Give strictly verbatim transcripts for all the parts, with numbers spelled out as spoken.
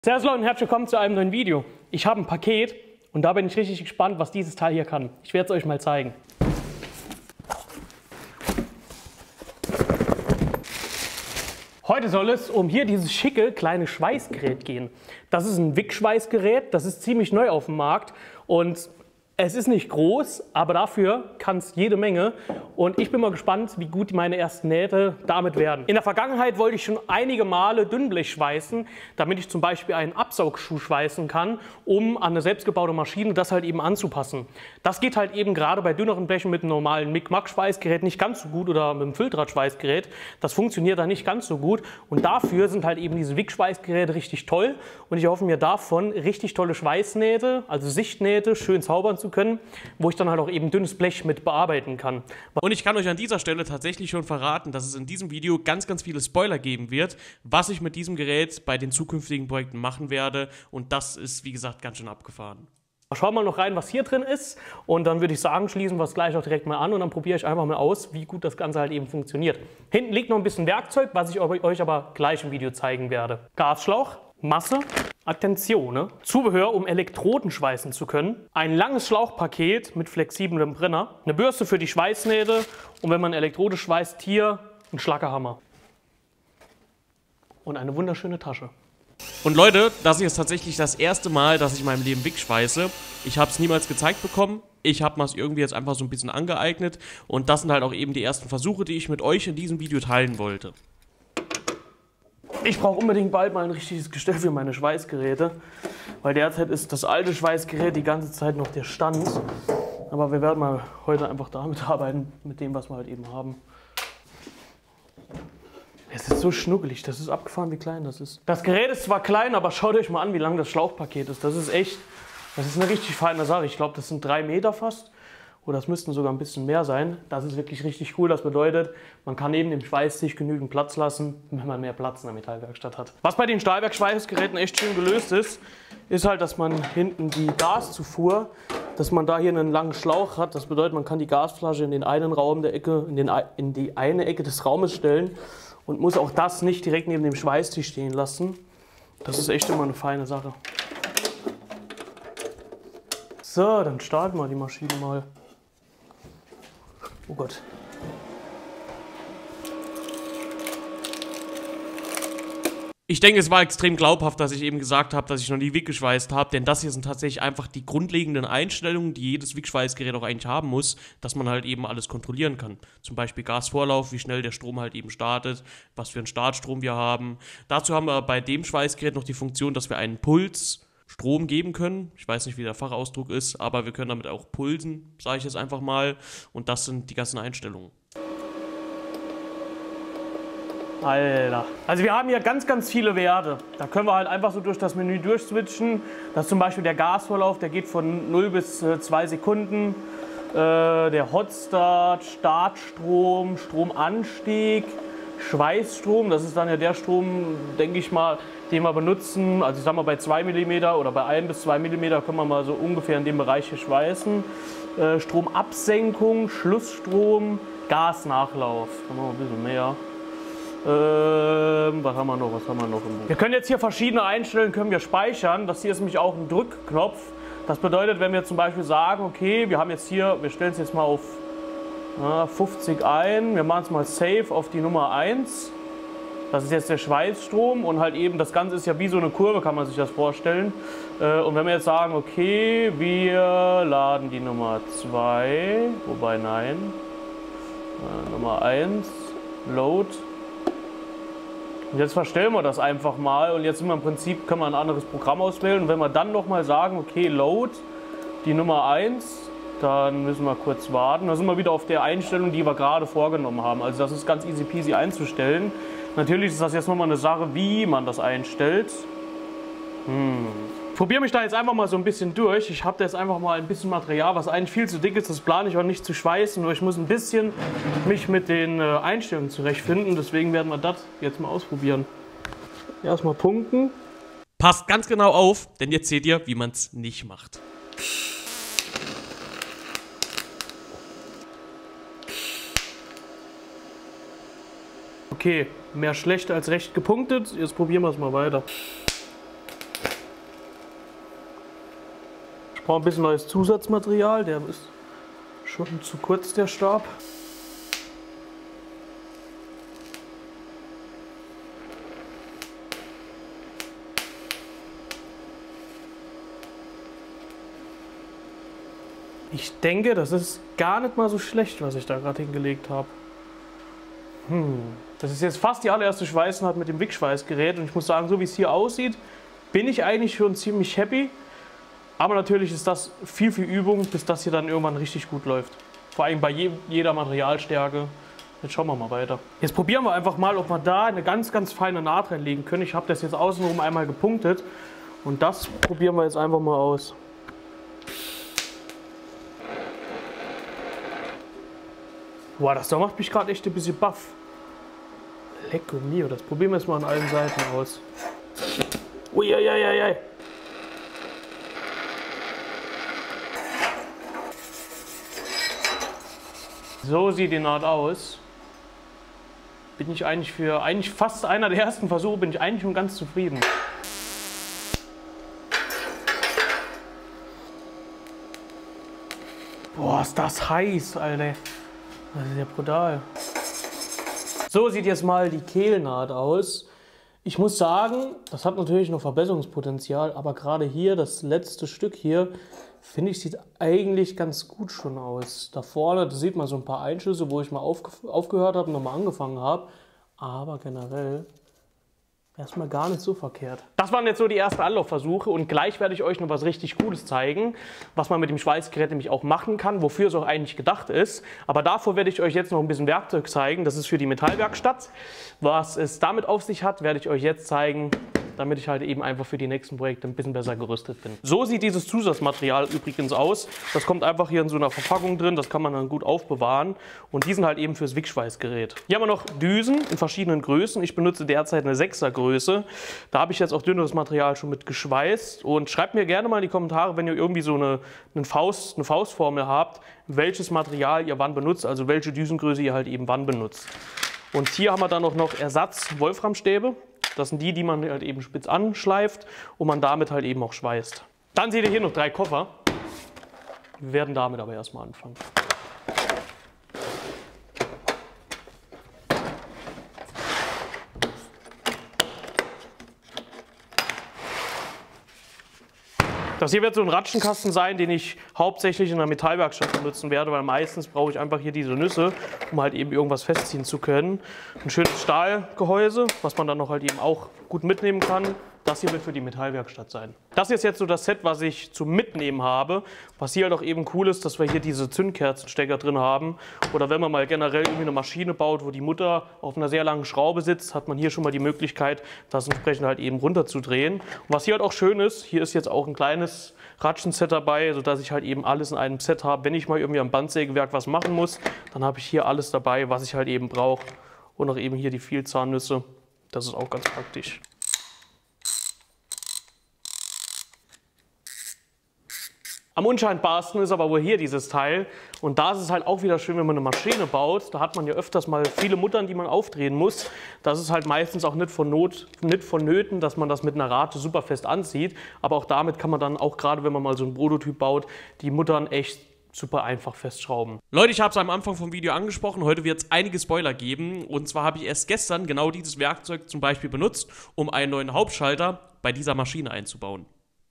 Servus Leute und herzlich willkommen zu einem neuen Video. Ich habe ein Paket und da bin ich richtig gespannt, was dieses Teil hier kann. Ich werde es euch mal zeigen. Heute soll es um hier dieses schicke kleine Schweißgerät gehen. Das ist ein Wick-Schweißgerät, das ist ziemlich neu auf dem Markt und es ist nicht groß, aber dafür kann es jede Menge und ich bin mal gespannt, wie gut meine ersten Nähte damit werden. In der Vergangenheit wollte ich schon einige Male Dünnblech schweißen, damit ich zum Beispiel einen Absaugschuh schweißen kann, um an eine selbstgebaute Maschine das halt eben anzupassen. Das geht halt eben gerade bei dünneren Blechen mit einem normalen Mic-Mac-Schweißgerät nicht ganz so gut oder mit einem Filtrat-Schweißgerät. Das funktioniert da nicht ganz so gut und dafür sind halt eben diese Wick-Schweißgeräte richtig toll und ich hoffe mir davon richtig tolle Schweißnähte, also Sichtnähte, schön zaubern zu können, wo ich dann halt auch eben dünnes Blech mit bearbeiten kann. Und ich kann euch an dieser Stelle tatsächlich schon verraten, dass es in diesem Video ganz, ganz viele Spoiler geben wird, was ich mit diesem Gerät bei den zukünftigen Projekten machen werde. Und das ist, wie gesagt, ganz schön abgefahren. Schauen wir mal noch rein, was hier drin ist und dann würde ich sagen, schließen wir es gleich auch direkt mal an und dann probiere ich einfach mal aus, wie gut das Ganze halt eben funktioniert. Hinten liegt noch ein bisschen Werkzeug, was ich euch aber gleich im Video zeigen werde. Gasschlauch, Masse, Attenzione, Zubehör, um Elektroden schweißen zu können, ein langes Schlauchpaket mit flexiblem Brenner, eine Bürste für die Schweißnähte und wenn man Elektrode schweißt, hier ein Schlackerhammer und eine wunderschöne Tasche. Und Leute, das hier ist tatsächlich das erste Mal, dass ich in meinem Leben Wick schweiße. Ich habe es niemals gezeigt bekommen. Ich habe mir es irgendwie jetzt einfach so ein bisschen angeeignet. Und das sind halt auch eben die ersten Versuche, die ich mit euch in diesem Video teilen wollte. Ich brauche unbedingt bald mal ein richtiges Gestell für meine Schweißgeräte. Weil derzeit ist das alte Schweißgerät die ganze Zeit noch der Stand. Aber wir werden mal heute einfach damit arbeiten, mit dem, was wir halt eben haben. Es ist so schnuckelig, das ist abgefahren, wie klein das ist. Das Gerät ist zwar klein, aber schaut euch mal an, wie lang das Schlauchpaket ist. Das ist echt, das ist eine richtig feine Sache. Ich glaube, das sind drei Meter fast. Oder das müssten sogar ein bisschen mehr sein. Das ist wirklich richtig cool. Das bedeutet, man kann neben dem Schweißtisch genügend Platz lassen, wenn man mehr Platz in der Metallwerkstatt hat. Was bei den Stahlwerk-Schweißgeräten echt schön gelöst ist, ist halt, dass man hinten die Gaszufuhr, dass man da hier einen langen Schlauch hat. Das bedeutet, man kann die Gasflasche in den einen Raum der Ecke, in, den, in die eine Ecke des Raumes stellen und muss auch das nicht direkt neben dem Schweißtisch stehen lassen. Das ist echt immer eine feine Sache. So, dann starten wir die Maschine mal. Oh Gott. Ich denke, es war extrem glaubhaft, dass ich eben gesagt habe, dass ich noch nie Wick geschweißt habe, denn das hier sind tatsächlich einfach die grundlegenden Einstellungen, die jedes Wick-Schweißgerät auch eigentlich haben muss, dass man halt eben alles kontrollieren kann. Zum Beispiel Gasvorlauf, wie schnell der Strom halt eben startet, was für einen Startstrom wir haben. Dazu haben wir bei dem Schweißgerät noch die Funktion, dass wir einen Puls Strom geben können. Ich weiß nicht, wie der Fachausdruck ist, aber wir können damit auch pulsen, sage ich jetzt einfach mal. Und das sind die ganzen Einstellungen. Alter. Also wir haben hier ganz, ganz viele Werte. Da können wir halt einfach so durch das Menü durchswitchen. Das ist zum Beispiel der Gasvorlauf, der geht von null bis zwei Sekunden. Äh, der Hotstart, Startstrom, Stromanstieg, Schweißstrom. Das ist dann ja der Strom, denke ich mal, den wir benutzen. Also ich sag mal bei zwei Millimeter oder bei ein bis zwei Millimeter können wir mal so ungefähr in dem Bereich hier schweißen. Äh, Stromabsenkung, Schlussstrom, Gasnachlauf. Da machen wir ein bisschen mehr. Ähm, was haben wir noch? Was haben wir noch im Buch? Wir können jetzt hier verschiedene Einstellungen können wir speichern. Das hier ist nämlich auch ein Drückknopf. Das bedeutet, wenn wir zum Beispiel sagen, okay, wir haben jetzt hier, wir stellen es jetzt mal auf na, fünfzig ein, wir machen es mal Save auf die Nummer eins. Das ist jetzt der Schweißstrom und halt eben, das Ganze ist ja wie so eine Kurve, kann man sich das vorstellen. Und wenn wir jetzt sagen, okay, wir laden die Nummer zwei, wobei nein, Nummer eins, Load. Und jetzt verstellen wir das einfach mal und jetzt sind wir im Prinzip, können wir ein anderes Programm auswählen. Und wenn wir dann nochmal sagen, okay, Load, die Nummer eins, dann müssen wir kurz warten. Da sind wir wieder auf der Einstellung, die wir gerade vorgenommen haben. Also das ist ganz easy peasy einzustellen. Natürlich ist das jetzt nochmal eine Sache, wie man das einstellt. Hm. Ich probiere mich da jetzt einfach mal so ein bisschen durch. Ich habe da jetzt einfach mal ein bisschen Material, was eigentlich viel zu dick ist. Das plane ich auch nicht zu schweißen. Nur ich muss ein bisschen mich mit den Einstellungen zurechtfinden. Deswegen werden wir das jetzt mal ausprobieren. Erstmal punkten. Passt ganz genau auf, denn jetzt seht ihr, wie man es nicht macht. Okay, mehr schlecht als recht gepunktet. Jetzt probieren wir es mal weiter. brauche ein bisschen neues Zusatzmaterial, der ist schon zu kurz, der Stab. Ich denke, das ist gar nicht mal so schlecht, was ich da gerade hingelegt habe. Hm. Das ist jetzt fast die allererste Schweißnaht mit dem Wickschweißgerät und ich muss sagen, so wie es hier aussieht, bin ich eigentlich schon ziemlich happy. Aber natürlich ist das viel, viel Übung, bis das hier dann irgendwann richtig gut läuft. Vor allem bei je, jeder Materialstärke. Jetzt schauen wir mal weiter. Jetzt probieren wir einfach mal, ob wir da eine ganz, ganz feine Naht reinlegen können. Ich habe das jetzt außenrum einmal gepunktet und das probieren wir jetzt einfach mal aus. Boah, das da macht mich gerade echt ein bisschen baff. Lecco mio, das probieren wir jetzt mal an allen Seiten aus. Uiuiuiui. So sieht die Naht aus. Bin ich eigentlich für eigentlich fast einer der ersten Versuche, bin ich eigentlich schon ganz zufrieden. Boah, ist das heiß, Alter. Das ist ja brutal. So sieht jetzt mal die Kehlnaht aus. Ich muss sagen, das hat natürlich noch Verbesserungspotenzial, aber gerade hier, das letzte Stück hier, finde ich, sieht eigentlich ganz gut schon aus. Da vorne, da sieht man so ein paar Einschüsse, wo ich mal aufge aufgehört habe und nochmal angefangen habe. Aber generell erstmal gar nicht so verkehrt. Das waren jetzt so die ersten Anlaufversuche und gleich werde ich euch noch was richtig Cooles zeigen, was man mit dem Schweißgerät nämlich auch machen kann, wofür es auch eigentlich gedacht ist. Aber davor werde ich euch jetzt noch ein bisschen Werkzeug zeigen. Das ist für die Metallwerkstatt. Was es damit auf sich hat, werde ich euch jetzt zeigen, damit ich halt eben einfach für die nächsten Projekte ein bisschen besser gerüstet bin. So sieht dieses Zusatzmaterial übrigens aus. Das kommt einfach hier in so einer Verpackung drin, das kann man dann gut aufbewahren. Und die sind halt eben fürs Wickschweißgerät. Hier haben wir noch Düsen in verschiedenen Größen. Ich benutze derzeit eine sechser Größe. Da habe ich jetzt auch dünneres Material schon mit geschweißt. Und schreibt mir gerne mal in die Kommentare, wenn ihr irgendwie so eine, eine, Faust, eine Faustformel habt, welches Material ihr wann benutzt, also welche Düsengröße ihr halt eben wann benutzt. Und hier haben wir dann auch noch Ersatz-Wolframstäbe. Das sind die, die man halt eben spitz anschleift und man damit halt eben auch schweißt. Dann seht ihr hier noch drei Koffer. Wir werden damit aber erstmal anfangen. Das hier wird so ein Ratschenkasten sein, den ich hauptsächlich in der Metallwerkstatt benutzen werde, weil meistens brauche ich einfach hier diese Nüsse, um halt eben irgendwas festziehen zu können. Ein schönes Stahlgehäuse, was man dann noch halt eben auch gut mitnehmen kann. Das hier wird für die Metallwerkstatt sein. Das hier ist jetzt so das Set, was ich zum Mitnehmen habe. Was hier halt auch eben cool ist, dass wir hier diese Zündkerzenstecker drin haben. Oder wenn man mal generell irgendwie eine Maschine baut, wo die Mutter auf einer sehr langen Schraube sitzt, hat man hier schon mal die Möglichkeit, das entsprechend halt eben runterzudrehen. Und was hier halt auch schön ist, hier ist jetzt auch ein kleines Ratschenset dabei, sodass ich halt eben alles in einem Set habe. Wenn ich mal irgendwie am Bandsägewerk was machen muss, dann habe ich hier alles dabei, was ich halt eben brauche. Und auch eben hier die Vielzahnnüsse. Das ist auch ganz praktisch. Am unscheinbarsten ist aber wohl hier dieses Teil. Und da ist es halt auch wieder schön, wenn man eine Maschine baut. Da hat man ja öfters mal viele Muttern, die man aufdrehen muss. Das ist halt meistens auch nicht, von Not, nicht vonnöten, dass man das mit einer Rate super fest anzieht. Aber auch damit kann man dann, auch gerade wenn man mal so einen Prototyp baut, die Muttern echt super einfach festschrauben. Leute, ich habe es am Anfang vom Video angesprochen, heute wird es einige Spoiler geben. Und zwar habe ich erst gestern genau dieses Werkzeug zum Beispiel benutzt, um einen neuen Hauptschalter bei dieser Maschine einzubauen.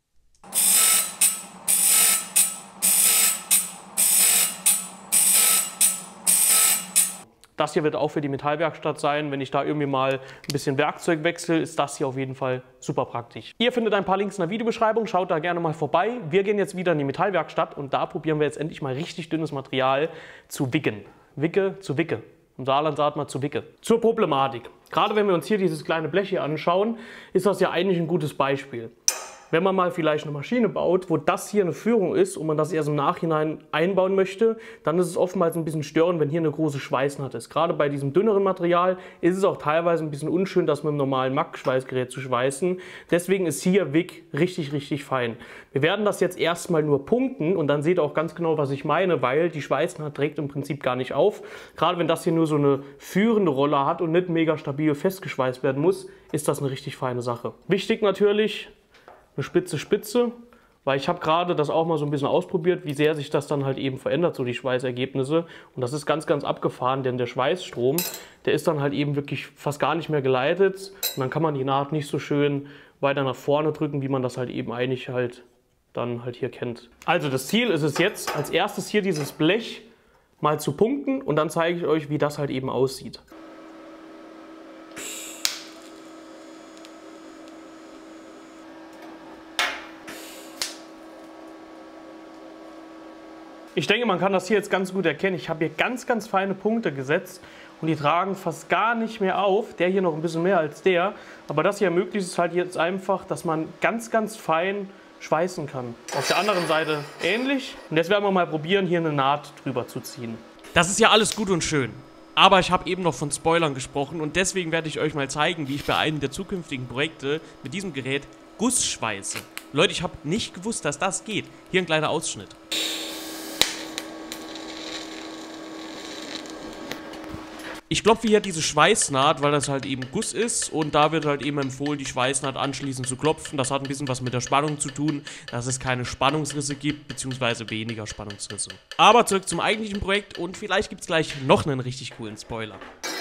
Das hier wird auch für die Metallwerkstatt sein. Wenn ich da irgendwie mal ein bisschen Werkzeug wechsle, ist das hier auf jeden Fall super praktisch. Ihr findet ein paar Links in der Videobeschreibung, schaut da gerne mal vorbei. Wir gehen jetzt wieder in die Metallwerkstatt und da probieren wir jetzt endlich mal richtig dünnes Material zu wicken. Wicke zu Wicke. Im Saarland sagt man zu Wicke. Zur Problematik. Gerade wenn wir uns hier dieses kleine Blech hier anschauen, ist das ja eigentlich ein gutes Beispiel. Wenn man mal vielleicht eine Maschine baut, wo das hier eine Führung ist und man das erst im Nachhinein einbauen möchte, dann ist es oftmals ein bisschen störend, wenn hier eine große Schweißnaht ist. Gerade bei diesem dünneren Material ist es auch teilweise ein bisschen unschön, das mit einem normalen Mack-Schweißgerät zu schweißen. Deswegen ist hier Wick richtig, richtig fein. Wir werden das jetzt erstmal nur punkten und dann seht ihr auch ganz genau, was ich meine, weil die Schweißnaht trägt im Prinzip gar nicht auf. Gerade wenn das hier nur so eine führende Rolle hat und nicht mega stabil festgeschweißt werden muss, ist das eine richtig feine Sache. Wichtig natürlich, eine spitze Spitze Weil ich habe gerade das auch mal so ein bisschen ausprobiert, wie sehr sich das dann halt eben verändert, so die Schweißergebnisse. Und das ist ganz, ganz abgefahren, denn der Schweißstrom, der ist dann halt eben wirklich fast gar nicht mehr geleitet. Und dann kann man die Naht nicht so schön weiter nach vorne drücken, wie man das halt eben eigentlich halt dann halt hier kennt. Also das Ziel ist es jetzt, als erstes hier dieses Blech mal zu punkten und dann zeige ich euch, wie das halt eben aussieht. Ich denke, man kann das hier jetzt ganz gut erkennen. Ich habe hier ganz, ganz feine Punkte gesetzt und die tragen fast gar nicht mehr auf. Der hier noch ein bisschen mehr als der. Aber das hier ermöglicht es halt jetzt einfach, dass man ganz, ganz fein schweißen kann. Auf der anderen Seite ähnlich. Und jetzt werden wir mal probieren, hier eine Naht drüber zu ziehen. Das ist ja alles gut und schön. Aber ich habe eben noch von Spoilern gesprochen und deswegen werde ich euch mal zeigen, wie ich bei einem der zukünftigen Projekte mit diesem Gerät Guss schweiße. Leute, ich habe nicht gewusst, dass das geht. Hier ein kleiner Ausschnitt. Ich klopfe hier diese Schweißnaht, weil das halt eben Guss ist und da wird halt eben empfohlen, die Schweißnaht anschließend zu klopfen. Das hat ein bisschen was mit der Spannung zu tun, dass es keine Spannungsrisse gibt, beziehungsweise weniger Spannungsrisse. Aber zurück zum eigentlichen Projekt und vielleicht gibt es gleich noch einen richtig coolen Spoiler.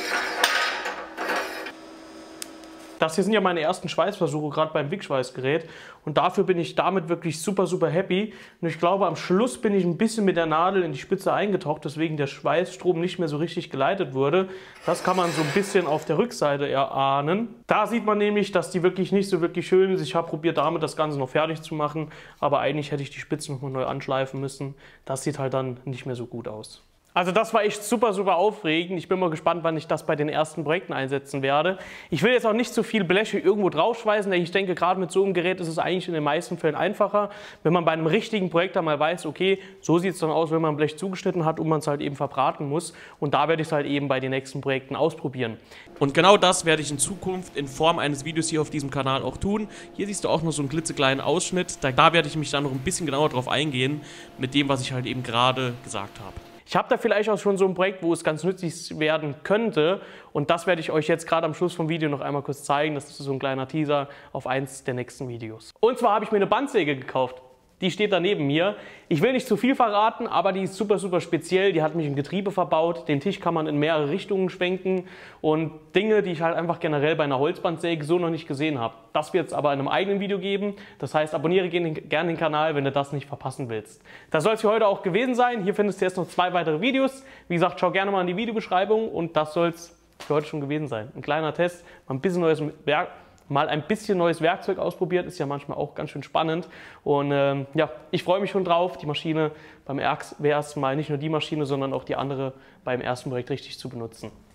Das hier sind ja meine ersten Schweißversuche, gerade beim Wickschweißgerät. Und dafür bin ich damit wirklich super, super happy. Und ich glaube, am Schluss bin ich ein bisschen mit der Nadel in die Spitze eingetaucht, deswegen der Schweißstrom nicht mehr so richtig geleitet wurde. Das kann man so ein bisschen auf der Rückseite erahnen. Da sieht man nämlich, dass die wirklich nicht so wirklich schön ist. Ich habe probiert, damit das Ganze noch fertig zu machen. Aber eigentlich hätte ich die Spitze nochmal neu anschleifen müssen. Das sieht halt dann nicht mehr so gut aus. Also das war echt super, super aufregend. Ich bin mal gespannt, wann ich das bei den ersten Projekten einsetzen werde. Ich will jetzt auch nicht zu viel Bleche irgendwo draufschweißen, denn ich denke, gerade mit so einem Gerät ist es eigentlich in den meisten Fällen einfacher, wenn man bei einem richtigen Projekt dann mal weiß, okay, so sieht es dann aus, wenn man ein Blech zugeschnitten hat und man es halt eben verbraten muss. Und da werde ich es halt eben bei den nächsten Projekten ausprobieren. Und genau das werde ich in Zukunft in Form eines Videos hier auf diesem Kanal auch tun. Hier siehst du auch noch so einen klitzekleinen Ausschnitt. Da, da werde ich mich dann noch ein bisschen genauer drauf eingehen, mit dem, was ich halt eben gerade gesagt habe. Ich habe da vielleicht auch schon so ein Projekt, wo es ganz nützlich werden könnte und das werde ich euch jetzt gerade am Schluss vom Video noch einmal kurz zeigen. Das ist so ein kleiner Teaser auf eins der nächsten Videos. Und zwar habe ich mir eine Bandsäge gekauft. Die steht da neben mir. Ich will nicht zu viel verraten, aber die ist super, super speziell. Die hat mich im Getriebe verbaut. Den Tisch kann man in mehrere Richtungen schwenken und Dinge, die ich halt einfach generell bei einer Holzbandsäge so noch nicht gesehen habe. Das wird es aber in einem eigenen Video geben. Das heißt, abonniere gerne den Kanal, wenn du das nicht verpassen willst. Das soll es für heute auch gewesen sein. Hier findest du jetzt noch zwei weitere Videos. Wie gesagt, schau gerne mal in die Videobeschreibung und das soll es für heute schon gewesen sein. Ein kleiner Test, mal ein bisschen neues Werk. Mal ein bisschen neues Werkzeug ausprobiert, ist ja manchmal auch ganz schön spannend. Und ähm, ja, ich freue mich schon drauf, die Maschine beim ersten Mal nicht nur die Maschine, sondern auch die andere beim ersten Projekt richtig zu benutzen.